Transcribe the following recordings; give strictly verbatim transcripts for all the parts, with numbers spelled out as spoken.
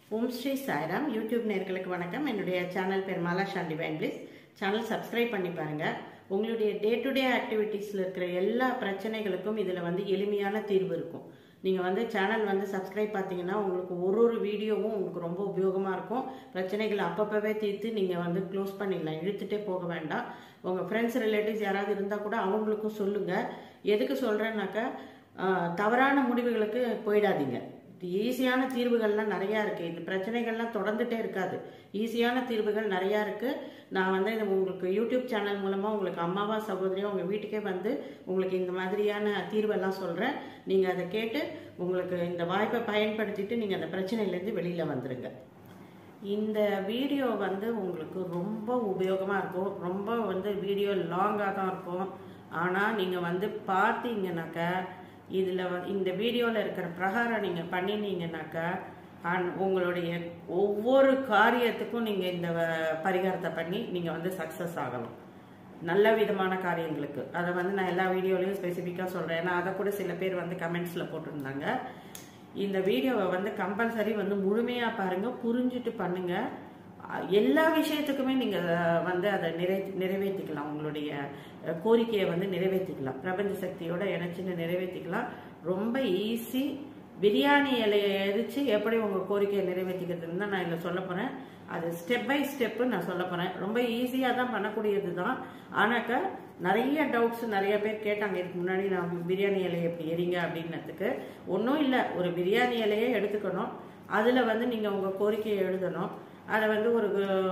ஓம் Sri Sairam YouTube நேயர்களுக்கு வணக்கம். என்னுடைய சேனல் பேர் Mala Shan divine bliss. Channel subscribe பண்ணி பாருங்க. உங்களுடைய டே டு டே ஆக்டிவிட்டீஸ்ல இருக்கிற எல்லா பிரச்சனைகளுக்கும் இதுல வந்து எளிமையான தீர்வு இருக்கும். நீங்க வந்து சேனல் வந்து சப்ஸ்கிரைப் பார்த்தீங்கன்னா உங்களுக்கு ஒரு ஒரு வீடியோவும் உங்களுக்கு ரொம்ப உபயோகமா இருக்கும். பிரச்சனைகளை அப்பப்பவே தீர்த்து நீங்க வந்து க்ளோஸ் பண்ணிடலாம், இழுத்துட்டே போக வேண்டாம். உங்க ஃப்ரெண்ட்ஸ் ரிலேட்டிவ்ஸ் யாராவது இருந்தா கூட அவங்களுக்கும் சொல்லுங்க. எதுக்கு சொல்றேன்னாக்கா தவறான முடிவுகளுக்கு போயிடாதீங்க. ஈஸியான தீர்வுகள்லாம் நிறையா இருக்குது. இந்த பிரச்சனைகள்லாம் தொடர்ந்துட்டே இருக்காது. ஈஸியான தீர்வுகள் நிறையா இருக்குது. நான் வந்து உங்களுக்கு யூடியூப் சேனல் மூலமாக உங்களுக்கு அம்மாவா சகோதரியாக உங்கள் வீட்டுக்கே வந்து உங்களுக்கு இந்த மாதிரியான தீர்வெல்லாம் சொல்கிறேன். நீங்கள் அதை கேட்டு உங்களுக்கு இந்த வாய்ப்பை பயன்படுத்திட்டு நீங்கள் அந்த பிரச்சனையிலேருந்து வெளியில் வந்துடுங்க. இந்த வீடியோ வந்து உங்களுக்கு ரொம்ப உபயோகமாக இருக்கும். ரொம்ப வந்து வீடியோ லாங்காக தான் இருக்கும். ஆனால் நீங்கள் வந்து பார்த்தீங்கன்னாக்கா இதில் இந்த வீடியோவில் இருக்கிற பிரகாரம் நீங்கள் பண்ணினீங்கன்னாக்கா உங்களுடைய ஒவ்வொரு காரியத்துக்கும் நீங்கள் இந்த பரிகாரத்தை பண்ணி நீங்கள் வந்து சக்ஸஸ் ஆகலாம். நல்ல விதமான காரியங்களுக்கு அதை வந்து நான் எல்லா வீடியோலையும் ஸ்பெசிஃபிக்காக சொல்கிறேன். ஏன்னா அதை கூட சில பேர் வந்து கமெண்ட்ஸில் போட்டிருந்தாங்க. இந்த வீடியோவை வந்து கம்பல்சரி வந்து முழுமையாக பாருங்கள், புரிஞ்சுட்டு பண்ணுங்கள். எல்லா விஷயத்துக்குமே நீங்கள் வந்து அதை நிறை நிறைவேற்றிக்கலாம். உங்களுடைய கோரிக்கையை வந்து நிறைவேற்றிக்கலாம். பிரபஞ்ச சக்தியோட இணைச்சின்னு நிறைவேற்றிக்கலாம். ரொம்ப ஈஸி. பிரியாணி இலையை எரிச்சு எப்படி உங்கள் கோரிக்கையை நிறைவேற்றிக்கிறதுன்னு தான் நான் இதில் சொல்ல போகிறேன். அது ஸ்டெப் பை ஸ்டெப்பு நான் சொல்ல போகிறேன். ரொம்ப ஈஸியாக தான் பண்ணக்கூடியது தான். ஆனாக்கா நிறைய டவுட்ஸ் நிறைய பேர் கேட்டாங்க இதுக்கு முன்னாடி, நான் பிரியாணி இலையை எப்படி எரிங்க அப்படின்னதுக்கு. ஒன்றும் இல்லை, ஒரு பிரியாணி இலையை எடுத்துக்கணும். அதில் வந்து நீங்கள் உங்கள் கோரிக்கையை எழுதணும். அதை வந்து ஒரு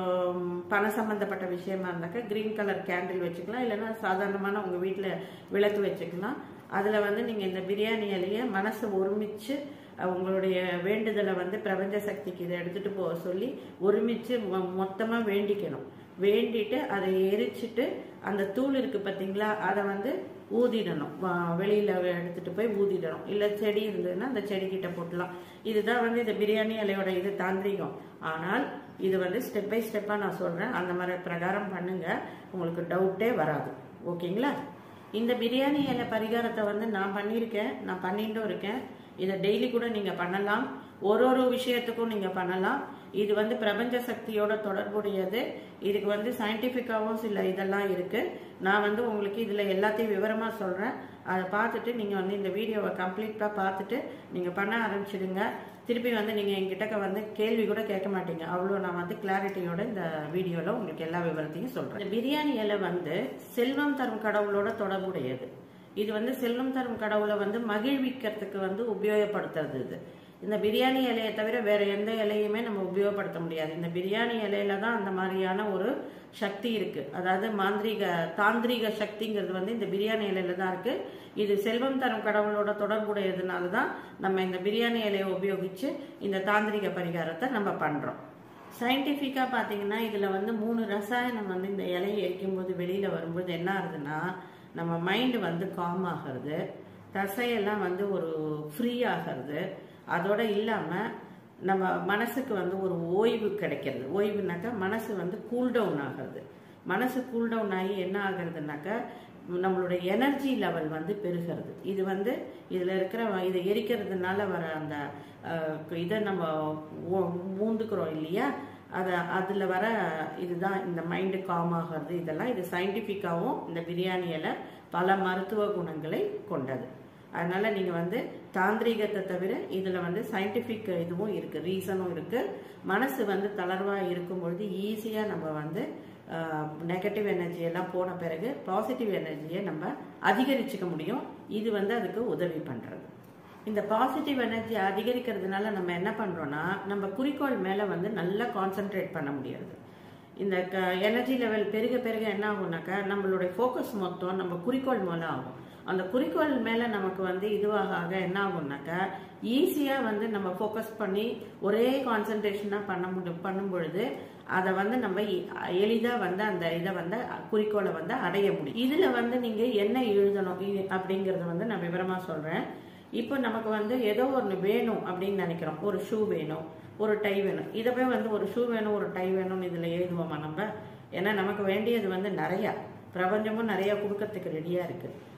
பண சம்பந்தப்பட்ட விஷயமா இருந்தாக்கா கிரீன் கலர் கேண்டில் வச்சுக்கலாம், இல்லைன்னா சாதாரணமான உங்கள் வீட்டில் விளக்கு வச்சுக்கலாம். அதில் வந்து நீங்கள் இந்த பிரியாணி இலையை மனசை ஒருமிச்சு உங்களுடைய வேண்டுதலை வந்து பிரபஞ்ச சக்திக்கு இதை எடுத்துகிட்டு போக சொல்லி ஒருமிச்சு மொத்தமாக வேண்டிக்கணும். வேண்டிட்டு அதை எரிச்சிட்டு அந்த தூள் இருக்குது பார்த்தீங்களா, அதை வந்து ஊதிடணும். வெளியில் எடுத்துகிட்டு போய் ஊதிடணும். இல்லை செடி இருந்ததுன்னா அந்த செடிக்கிட்ட போட்டலாம். இதுதான் வந்து இந்த பிரியாணி இலையோட இது தாந்திரிகம். ஆனால் இது வந்து ஸ்டெப் பை ஸ்டெப்பாக நான் சொல்கிறேன். அந்த மாதிரி பிரகாரம் பண்ணுங்க, உங்களுக்கு டவுட்டே வராது. ஓகேங்களா? இந்த பிரியாணி இலை பரிகாரத்தை வந்து நான் பண்ணியிருக்கேன், நான் பண்ணிட்டும் இருக்கேன். இதை டெய்லி கூட நீங்கள் பண்ணலாம். ஒரு ஒரு விஷயத்துக்கும் நீங்கள் பண்ணலாம். இது வந்து பிரபஞ்ச சக்தியோட தொடர்புடையது. இதுக்கு வந்து சயின்டிஃபிக்காகவும் சில இதெல்லாம் இருக்குது. நான் வந்து உங்களுக்கு இதில் எல்லாத்தையும் விவரமாக சொல்கிறேன். அதை பார்த்துட்டு நீங்கள் வந்து இந்த வீடியோவை கம்ப்ளீட்டாக பார்த்துட்டு நீங்கள் பண்ண ஆரம்பிச்சிடுங்க. திருப்பி வந்து நீங்கள் என்கிட்ட வந்து கேள்வி கூட கேட்க மாட்டீங்க. அவ்வளோ நான் வந்து கிளாரிட்டியோட இந்த வீடியோவில் உங்களுக்கு எல்லா விவரத்தையும் சொல்கிறேன். இந்த பிரியாணி இலை வந்து செல்வம் தரும் கடவுளோட தொடர்புடையது. இது வந்து செல்வம் தரும் கடவுளை வந்து மகிழ்விக்கிறதுக்கு வந்து உபயோகப்படுத்துறது. இது இந்த பிரியாணி இலையை தவிர வேற எந்த இலையுமே நம்ம உபயோகப்படுத்த முடியாது. இந்த பிரியாணி இலையில தான் அந்த மாதிரியான ஒரு சக்தி இருக்கு. அதாவது மாந்திரிக தாந்திரிக சக்திங்கிறது வந்து இந்த பிரியாணி இலையில தான் இருக்கு. இது செல்வம் தரும் கடவுளோட தொடர்புடையதுனால தான் நம்ம இந்த பிரியாணி இலையை உபயோகிச்சு இந்த தாந்திரிக பரிகாரத்தை நம்ம பண்றோம். சயின்டிஃபிக்கா பாத்தீங்கன்னா இதுல வந்து மூணு ரசாயனம் வந்து இந்த இலையை எரிக்கும் போது வெளியில வரும்போது என்ன ஆகுதுன்னா, நம்ம மைண்டு வந்து காம் ஆகிறது, தசையெல்லாம் வந்து ஒரு ஃப்ரீ ஆகிறது. அதோட இல்லாமல் நம்ம மனசுக்கு வந்து ஒரு ஓய்வு கிடைக்கிறது. ஓய்வுனாக்கா மனசு வந்து கூல் டவுன் ஆகிறது. மனசு கூல் டவுன் ஆகி என்ன ஆகுறதுனாக்கா நம்மளுடைய எனர்ஜி லெவல் வந்து பெருகிறது. இது வந்து இதில் இருக்கிற இதை எரிக்கிறதுனால வர அந்த இதை நம்ம மூந்துக்கிறோம் இல்லையா, அதை அதில் வர இதுதான் இந்த மைண்டு காம் ஆகிறது. இதெல்லாம் இது சயின்டிஃபிக்காகவும் இந்த பிரியாணியில் பல மருத்துவ குணங்களை கொண்டது. அதனால நீங்க வந்து தாந்திரிகத்தை தவிர இதுல வந்து சயின்டிபிக் இதுவும் இருக்கு, ரீசனும் இருக்கு. மனசு வந்து தளர்வா இருக்கும் பொழுது ஈஸியா நம்ம வந்து நெகட்டிவ் எனர்ஜி எல்லாம் போன பிறகு பாசிட்டிவ் எனர்ஜியை நம்ம அதிகரிச்சுக்க முடியும். இது வந்து அதுக்கு உதவி பண்றது. இந்த பாசிட்டிவ் எனர்ஜி அதிகரிக்கிறதுனால நம்ம என்ன பண்றோம்னா, நம்ம குறிக்கோள் மேல வந்து நல்லா கான்சென்ட்ரேட் பண்ண முடியாது. இந்த எனர்ஜி லெவல் பெருக பெருக என்ன ஆகும்னாக்கா நம்மளுடைய ஃபோக்கஸ் மொத்தம் நம்ம குறிக்கோள் மேல ஆகும். அந்த குறிக்கோள் மேல நமக்கு வந்து இதுவாக ஆக என்ன ஆகும்னாக்கா ஈஸியா வந்து நம்ம ஃபோக்கஸ் பண்ணி ஒரே கான்சென்ட்ரேஷனா பண்ண முடியும். பண்ணும் பொழுது அதை வந்து நம்ம எளிதா வந்து அந்த இதை வந்து குறிக்கோளை வந்து அடைய முடியும். இதுல வந்து நீங்க என்ன எழுதணும் அப்படிங்கறத வந்து நான் விவரமா சொல்றேன். இப்போ நமக்கு வந்து ஏதோ ஒன்று வேணும் அப்படின்னு நினைக்கிறோம். ஒரு ஷூ வேணும், ஒரு டை வேணும். இதை போய் வந்து ஒரு ஷூ வேணும், ஒரு டை வேணும்னு இதுல எழுதுவோமா நம்ம? ஏன்னா நமக்கு வேண்டியது வந்து நிறைய, பிரபஞ்சமும் நிறைய கொடுக்கறதுக்கு ரெடியா இருக்கு.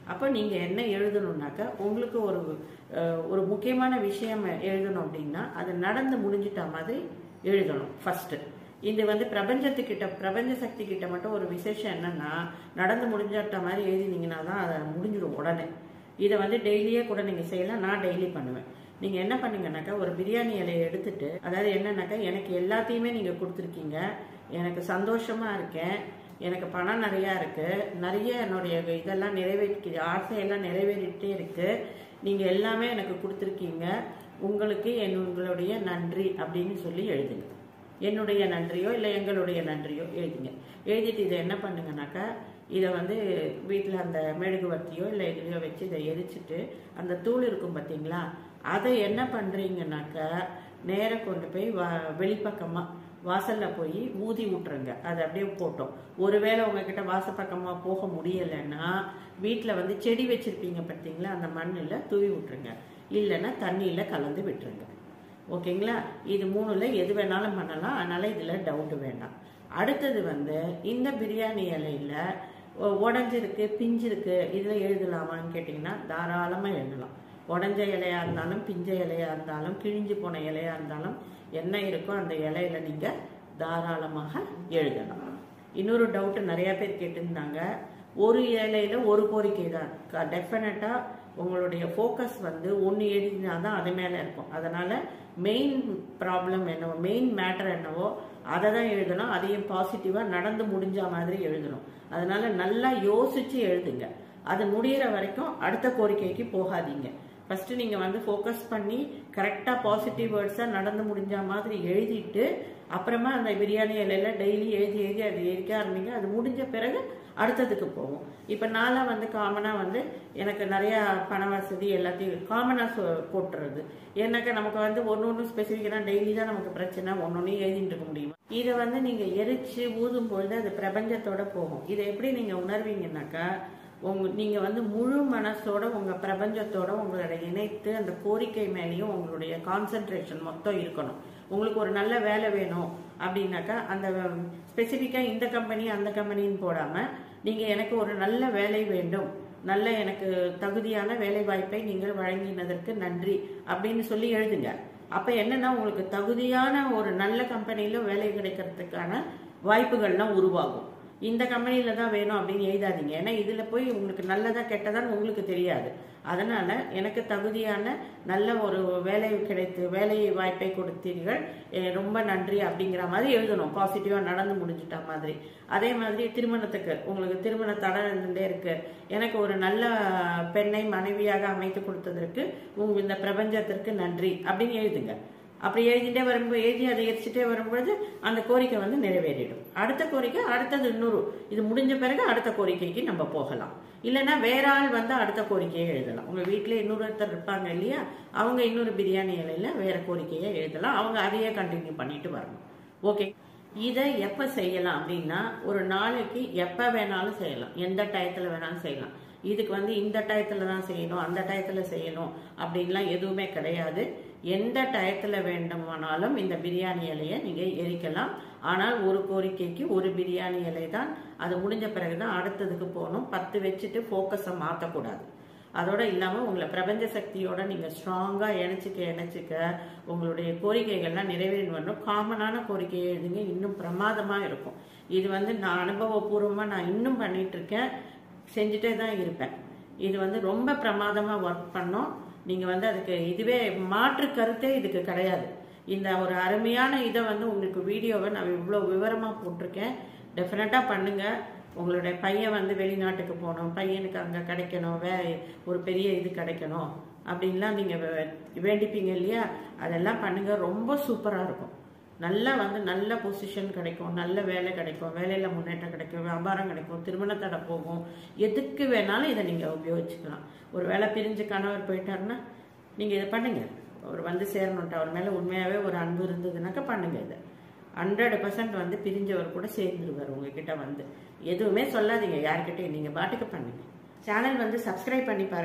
அப்போ நீங்கள் என்ன எழுதணுன்னாக்கா உங்களுக்கு ஒரு ஒரு முக்கியமான விஷயம் எழுதணும் அப்படின்னா அது நடந்து முடிஞ்சிட்ட மாதிரி எழுதணும் ஃபர்ஸ்ட். இது வந்து பிரபஞ்சத்துக்கிட்ட பிரபஞ்ச சக்தி கிட்ட மட்டும் ஒரு விசேஷம் என்னன்னா நடந்து முடிஞ்சிட்ட மாதிரி எழுதினீங்கன்னா தான் அதை முடிஞ்சிடும் உடனே. இதை வந்து டெய்லியே கூட நீங்கள் செய்யலாம். நான் டெய்லி பண்ணுவேன். நீங்கள் என்ன பண்ணீங்கன்னாக்கா ஒரு பிரியாணி இலையை எடுத்துட்டு, அதாவது என்னன்னாக்கா எனக்கு எல்லாத்தையுமே நீங்கள் கொடுத்துருக்கீங்க, எனக்கு சந்தோஷமா இருக்கேன், எனக்கு பணம் நிறையா இருக்கு, நிறைய என்னுடைய இதெல்லாம் நிறைவேற்றி ஆசையெல்லாம் நிறைவேறிட்டே இருக்கு, நீங்கள் எல்லாமே எனக்கு கொடுத்துருக்கீங்க, உங்களுக்கு என் உங்களுடைய நன்றி அப்படின்னு சொல்லி எழுதுங்க. என்னுடைய நன்றியோ இல்லை எங்களுடைய நன்றியோ எழுதுங்க. எழுதிட்டு இதை என்ன பண்ணுங்கனாக்கா இதை வந்து வீட்டில் அந்த மெழுகுவர்த்தியோ இல்லை இதுலையோ வச்சு இதை எரிச்சிட்டு அந்த தூள் இருக்கும் பார்த்தீங்களா, அதை என்ன பண்ணுறீங்கனாக்கா நேராக கொண்டு போய் வா வெளிப்பக்கமாக வாசலில் போய் ஊதி விட்டுருங்க. அதை அப்படியே போட்டோம். ஒருவேளை உங்ககிட்ட வாசப்பக்கமாக போக முடியலைன்னா வீட்டில் வந்து செடி வச்சுருப்பீங்க பார்த்தீங்களா, அந்த மண்ணில் தூவி விட்டுருங்க, இல்லைன்னா தண்ணியில் கலந்து விட்டுருங்க. ஓகேங்களா? இது மூணுல எது வேணாலும் பண்ணலாம். அதனால இதில் டவுட்டு வேண்டாம். அடுத்தது வந்து இந்த பிரியாணி இலையில உடஞ்சிருக்கு பிஞ்சிருக்கு இதில் எழுதலாமான்னு கேட்டிங்கன்னா தாராளமாக எழுதலாம். உடஞ்ச இலையாக இருந்தாலும் பிஞ்ச இலையாக இருந்தாலும் கிழிஞ்சு போன இலையாக இருந்தாலும் என்ன இருக்கோ அந்த இலையில நீங்கள் தாராளமாக எழுதலாம். இன்னொரு டவுட்டு நிறையா பேர் கேட்டிருந்தாங்க, ஒரு இலையில ஒரு கோரிக்கை தான். டெஃபினட்டாக உங்களுடைய ஃபோக்கஸ் வந்து ஒன்று எழுதினா தான் அது மேலே இருக்கும். அதனால் மெயின் ப்ராப்ளம் என்னவோ மெயின் மேட்டர் என்னவோ அதை தான் எழுதணும். அதையும் பாசிட்டிவாக நடந்து முடிஞ்ச மாதிரி எழுதணும். அதனால் நல்லா யோசித்து எழுதுங்க. அது முடிகிற வரைக்கும் அடுத்த கோரிக்கைக்கு போகாதீங்க. ஃபஸ்ட்டு நீங்கள் வந்து ஃபோக்கஸ் பண்ணி கரெக்டாக பாசிட்டிவ் வேர்ட்ஸாக நடந்து முடிஞ்ச மாதிரி எழுதிட்டு அப்புறமா அந்த பிரியாணி இலையில டெய்லி எழுதி எழுதி அது எரிக்க ஆரம்பிங்க. அது முடிஞ்ச பிறகு அடுத்ததுக்கு போகும். இப்போ நான்லாம் வந்து காமனாக வந்து எனக்கு நிறையா பண வசதி எல்லாத்தையும் காமனாக போட்டுறது. ஏன்னாக்கா நமக்கு வந்து ஒன்று ஒன்று ஸ்பெசிஃபிக்காக டெய்லி தான் நமக்கு பிரச்சனை, ஒன்று ஒன்று எழுதிட்டு இருக்க முடியுமா. இதை வந்து நீங்கள் எரிச்சு ஊதும் பொழுது அது பிரபஞ்சத்தோட போகும். இதை எப்படி நீங்கள் உணர்வீங்கன்னாக்கா உங்க நீங்கள் வந்து முழு மனசோட உங்கள் பிரபஞ்சத்தோட உங்களோட இணைத்து அந்த கோரிக்கை மேலேயும் உங்களுடைய கான்சென்ட்ரேஷன் மொத்தம் இருக்கணும். உங்களுக்கு ஒரு நல்ல வேலை வேணும் அப்படின்னாக்கா அந்த ஸ்பெசிஃபிக்காக இந்த கம்பெனி அந்த கம்பெனின்னு போடாமல் நீங்கள் எனக்கு ஒரு நல்ல வேலை வேண்டும், நல்ல எனக்கு தகுதியான வேலை வாய்ப்பை நீங்கள் வழங்கினதற்கு நன்றி அப்படின்னு சொல்லி எழுதுங்க. அப்போ என்னன்னா உங்களுக்கு தகுதியான ஒரு நல்ல கம்பெனியில் வேலை கிடைக்கிறதுக்கான வாய்ப்புகள்லாம் உருவாகும். இந்த கம்பெனியில தான் வேணும் அப்படின்னு எழுதாதீங்க. ஏன்னா இதுல போய் உங்களுக்கு நல்லதா கெட்டதான்னு உங்களுக்கு தெரியாது. அதனால எனக்கு தகுதியான நல்ல ஒரு வேலை கிடைத்து வேலை வாய்ப்பை கொடுத்தீர்கள், ரொம்ப நன்றி அப்படிங்கிற மாதிரி எழுதணும். பாசிட்டிவா நடந்து முடிஞ்சிட்ட மாதிரி. அதே மாதிரி திருமணத்துக்கு உங்களுக்கு திருமண தடை இருந்துட்டே இருக்கு, எனக்கு ஒரு நல்ல பெண்ணை மனைவியாக அமைத்து கொடுத்ததற்கு உங்க இந்த பிரபஞ்சத்திற்கு நன்றி அப்படின்னு எழுதுங்க. அப்படி எழுதிட்டே வரும்போது எழுதி அதை எரிச்சுட்டே வரும்பொழுது அந்த கோரிக்கை வந்து நிறைவேறிடும். அடுத்த கோரிக்கை அடுத்தது இன்னொரு இது முடிஞ்ச பிறகு அடுத்த கோரிக்கைக்கு நம்ம போகலாம். இல்லைன்னா வேற ஆள் வந்து அடுத்த கோரிக்கையை எழுதலாம். உங்க வீட்டில் இன்னொருத்தர் இருப்பாங்க இல்லையா, அவங்க இன்னொரு பிரியாணி இலையில வேற கோரிக்கையை எழுதலாம். அவங்க அதையே கண்டினியூ பண்ணிட்டு வரணும். ஓகே, இதை எப்போ செய்யலாம் அப்படின்னா ஒரு நாளைக்கு எப்போ வேணாலும் செய்யலாம், எந்த டயத்தில் வேணாலும் செய்யலாம். இதுக்கு வந்து இந்த டயத்தில் தான் செய்யணும் அந்த டயத்தில் செய்யணும் அப்படின்லாம் எதுவுமே கிடையாது. எந்த டயத்தில் வேண்டுமானாலும் இந்த பிரியாணி இலையை நீங்கள் எரிக்கலாம். ஆனால் ஒரு கோரிக்கைக்கு ஒரு பிரியாணி இலை தான். அது முடிஞ்ச பிறகு தான் அடுத்ததுக்கு போகணும். பத்து வச்சுட்டு ஃபோக்கஸை மாற்றக்கூடாது. அதோட இல்லாமல் உங்களை பிரபஞ்ச சக்தியோட நீங்கள் ஸ்ட்ராங்காக இணைச்சிக்க இணைச்சிக்க உங்களுடைய கோரிக்கைகள்லாம் நிறைவேறி வரணும். காமனான கோரிக்கையை எழுதுங்க, இன்னும் பிரமாதமாக இருக்கும். இது வந்து நான் அனுபவபூர்வமாக நான் இன்னும் பண்ணிட்டு இருக்கேன், செஞ்சுட்டே தான் இருப்பேன். இது வந்து ரொம்ப பிரமாதமாக ஒர்க் பண்ணோம். நீங்கள் வந்து அதுக்கு இதுவே மாற்று கருத்தே இதுக்கு கிடையாது. இந்த ஒரு அருமையான இதை வந்து உங்களுக்கு வீடியோவை நான் இவ்வளோ விவரமாக போட்டிருக்கேன். டெஃபினட்டாக பண்ணுங்கள். உங்களுடைய பையன் வந்து வெளிநாட்டுக்கு போகணும், பையனுக்கு அங்கே கிடைக்கணும், வே ஒரு பெரிய இது கிடைக்கணும் அப்படின்லாம் நீங்கள் வேண்டிப்பீங்க இல்லையா, அதெல்லாம் பண்ணுங்கள். ரொம்ப சூப்பராக இருக்கும். நல்லா வந்து நல்ல பொசிஷன் கிடைக்கும், நல்ல வேலை கிடைக்கும், வேலையில் முன்னேற்றம் கிடைக்கும், வியாபாரம் கிடைக்கும், திருமணத்தடை போகும். எதுக்கு வேணாலும் இதை நீங்கள் உபயோகிச்சுக்கலாம். ஒரு வேலை பிரிஞ்சு கணவர் போயிட்டாருன்னா நீங்கள் இதை பண்ணுங்கள். அவர் வந்து சேரணுன்ட்டு அவர் மேலே உண்மையாகவே ஒரு அன்பு இருந்ததுனாக்கா பண்ணுங்கள். இதை ஹண்ட்ரட் பர்சன்ட் வந்து பிரிஞ்சவர் கூட சேர்ந்துருவார் உங்ககிட்ட. வந்து எதுவுமே சொல்லாதீங்க யார்கிட்டையும், நீங்கள் பாட்டுக்கு பண்ணுங்க. சேனல் வந்து சப்ஸ்கிரைப் பண்ணி பாருங்கள்.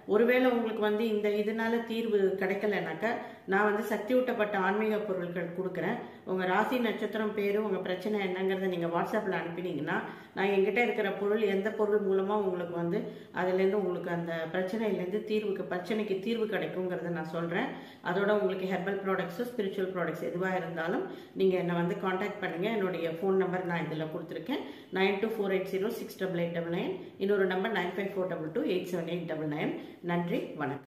ஒருவேளை உங்களுக்கு வந்து இந்த இதனால தீர்வு கிடைக்கலனாக்கா நான் வந்து சக்தி ஊட்டப்பட்ட ஆன்மீக பொருட்கள் கொடுக்குறேன். உங்கள் ராசி நட்சத்திரம் பேர் உங்கள் பிரச்சனை என்னங்கிறத நீங்கள் வாட்ஸ்அப்பில் அனுப்பினீங்கன்னா நான் எங்கிட்ட இருக்கிற பொருள் எந்த பொருள் மூலமாக உங்களுக்கு வந்து அதுலேருந்து உங்களுக்கு அந்த பிரச்சனையிலேருந்து தீர்வுக்கு பிரச்சனைக்கு தீர்வு கிடைக்குங்கிறத நான் சொல்கிறேன். அதோட உங்களுக்கு ஹெர்பல் ப்ராடக்ட்ஸு ஸ்பிரிச்சுவல் ப்ராடக்ட்ஸ் எதுவாக இருந்தாலும் நீங்கள் என்னை வந்து காண்டாக்ட் பண்ணுங்கள். என்னுடைய ஃபோன் நம்பர் நான் இதில் கொடுத்துருக்கேன். Nine two four eight zero six double eight double nine. இன்னொரு number nine five four double two eight seven eight double nine. நன்றி, வணக்கம்.